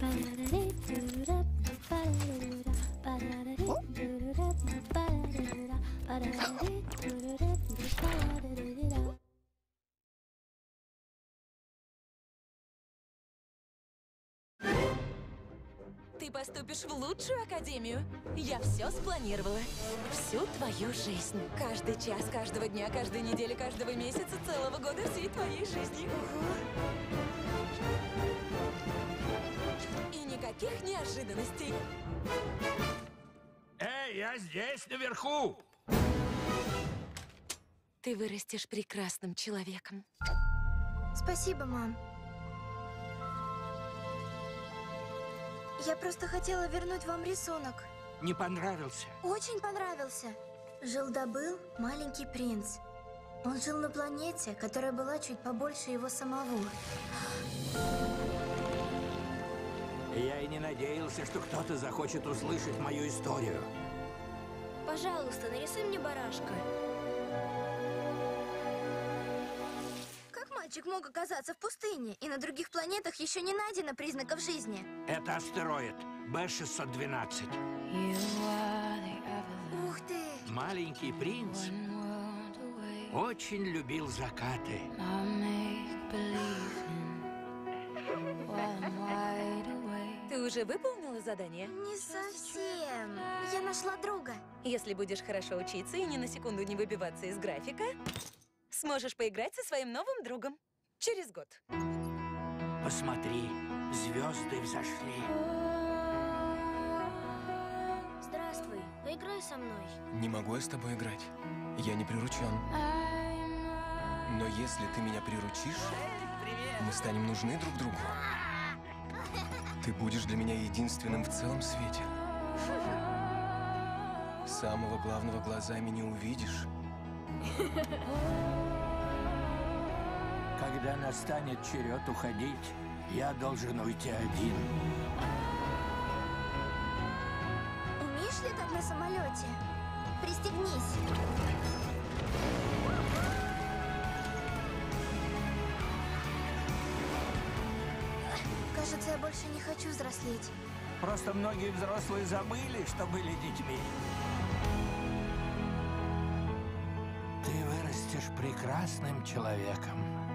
Ты поступишь в лучшую академию. Я все спланировала. Всю твою жизнь. Каждый час, каждого дня, каждой недели, каждого месяца, целого года всей твоей жизни. И никаких неожиданностей. Эй, я здесь, наверху! Ты вырастешь прекрасным человеком. Спасибо, мам. Я просто хотела вернуть вам рисунок. Не понравился? Очень понравился. Жил-да-был маленький принц. Он жил на планете, которая была чуть побольше его самого. Я и не надеялся, что кто-то захочет услышать мою историю. Пожалуйста, нарисуй мне барашка. Как мальчик мог оказаться в пустыне, и на других планетах еще не найдено признаков жизни? Это астероид Б-612. Ух ты! Маленький принц очень любил закаты. Ты уже выполнила задание? Не совсем. Я нашла друга. Если будешь хорошо учиться и ни на секунду не выбиваться из графика, сможешь поиграть со своим новым другом через год. Посмотри, звезды взошли. Здравствуй. Поиграй со мной. Не могу я с тобой играть. Я не приручен. Но если ты меня приручишь, мы станем нужны друг другу. Ты будешь для меня единственным в целом свете. Самого главного глазами не увидишь. Когда настанет черед уходить, я должен уйти один. Умеешь летать на самолете? Пристегнись. Кажется, я больше не хочу взрослеть. Просто многие взрослые забыли, что были детьми. Ты вырастешь прекрасным человеком.